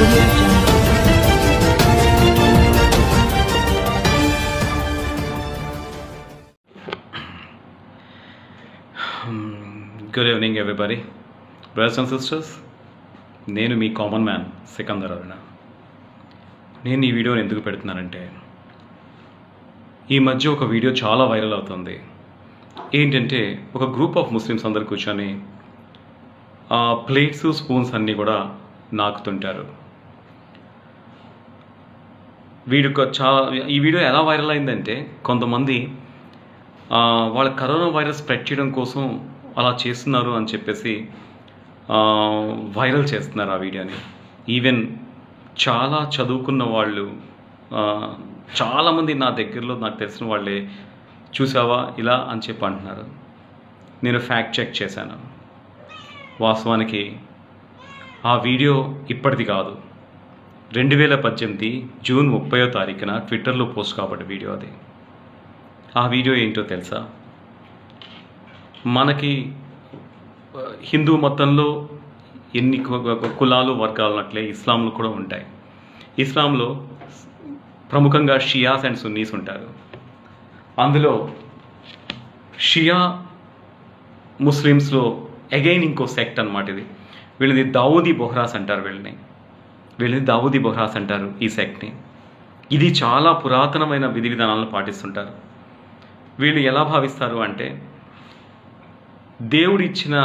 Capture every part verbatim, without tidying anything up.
Audio Jungle. Good evening everybody. Brothers and sisters, నేను మీ common man Sikandar Aruna. నేను ఈ వీడియోని ఎందుకు పెడుతున్నానంటే, ఈ మధ్య ఒక వీడియో చాలా వైరల్ అవుతుంది. ఏంటంటే, ఒక గ్రూప్ ఆఫ్ ముస్లిమ్స్ అందరు కూర్చొని ఆ ప్లేట్స్ స్పూన్స్ అన్నీ కూడా నాకుతుంటారు. వీడు చాలా ఈ వీడియో ఎలా వైరల్ అయిందంటే, కొంతమంది వాళ్ళ కరోనా వైరస్ స్ప్రెడ్ చేయడం కోసం అలా చేస్తున్నారు అని చెప్పేసి వైరల్ చేస్తున్నారు ఆ వీడియోని. ఈవెన్ చాలా చదువుకున్న వాళ్ళు, చాలామంది నా దగ్గరలో నాకు తెలిసిన వాళ్ళే చూసావా ఇలా అని చెప్పి అంటున్నారు. నేను ఫ్యాక్ట్ చెక్ చేశాను. వాస్తవానికి ఆ వీడియో ఇప్పటిది కాదు, రెండు వేల పద్దెనిమిది జూన్ ముప్పయో తారీఖున ట్విట్టర్లో పోస్ట్ కాబట్ట వీడియో అది. ఆ వీడియో ఏంటో తెలుసా? మనకి హిందూ మతంలో ఎన్ని కులాలు వర్గాలు ఉన్నట్లే ఇస్లాంలో కూడా ఉంటాయి. ఇస్లాంలో ప్రముఖంగా షియాస్ అండ్ సున్నీస్ ఉంటారు. అందులో షియా ముస్లిమ్స్లో అగైన్ ఇంకో సెక్ట్ అన్నమాట ఇది. వీళ్ళని దావూదీ బొహ్రాస్ అంటారు. వీళ్ళని వీళ్ళని దావూదీ బొహ్రాస్ అంటారు ఈ సెక్ట్ని. ఇది చాలా పురాతనమైన విధి విధానాలను పాటిస్తుంటారు. వీళ్ళు ఎలా భావిస్తారు అంటే, దేవుడిచ్చిన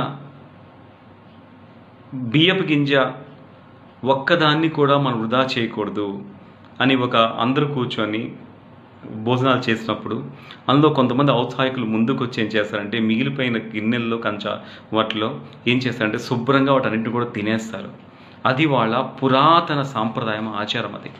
బియ్యపు గింజ ఒక్కదాన్ని కూడా మనం వృధా చేయకూడదు అని ఒక అందరూ కూర్చొని భోజనాలు చేసినప్పుడు అందులో కొంతమంది ఔత్సాహికులు ముందుకు వచ్చి ఏం చేస్తారంటే, మిగిలిపోయిన గిన్నెల్లో కంచా వాటిలో ఏం చేస్తారంటే శుభ్రంగా వాటన్నింటిని కూడా తినేస్తారు. అది వాళ్ళ పురాతన సాంప్రదాయం, ఆచారం. అది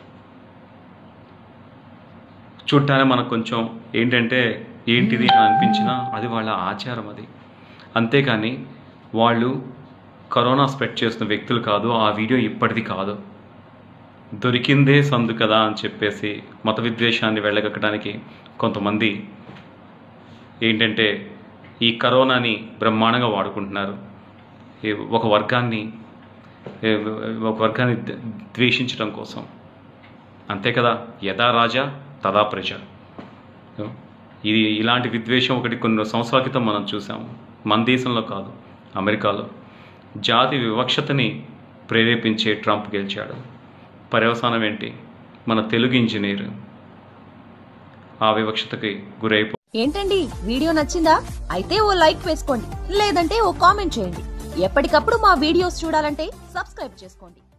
చూడటానే మనకు కొంచెం ఏంటంటే ఏంటిది అని అనిపించినా అది వాళ్ళ ఆచారం. అది అంతేకాని వాళ్ళు కరోనా స్ప్రెడ్ చేస్తున్న వ్యక్తులు కాదు. ఆ వీడియో ఇప్పటిది కాదు. దొరికిందే సందు కదా అని చెప్పేసి మత విద్వేషాన్ని వెళ్ళగక్కడానికి కొంతమంది ఏంటంటే ఈ కరోనాని బ్రహ్మాండంగా వాడుకుంటున్నారు. ఒక వర్గాన్ని ఒక వర్గాన్ని ద్వేషించడం కోసం. అంతే కదా, యథా రాజా తదా ప్రజ. ఇది ఇలాంటి విద్వేషం ఒకటి కొన్ని సంవత్సరాల క్రితం మనం చూసాము. మన దేశంలో కాదు, అమెరికాలో జాతి వివక్షతని ప్రేరేపించే ట్రంప్ గెలిచాడు. పర్యవసానం ఏంటి? మన తెలుగు ఇంజనీర్ ఆ వివక్షతకి గురైపో. ఏంటండి, వీడియో నచ్చిందా? అయితే ఓ లైక్ వేసుకోండి, లేదంటే ఓ కామెంట్ చేయండి. ఎప్పటికప్పుడు మా వీడియోస్ చూడాలంటే సబ్స్క్రైబ్ చేసుకోండి.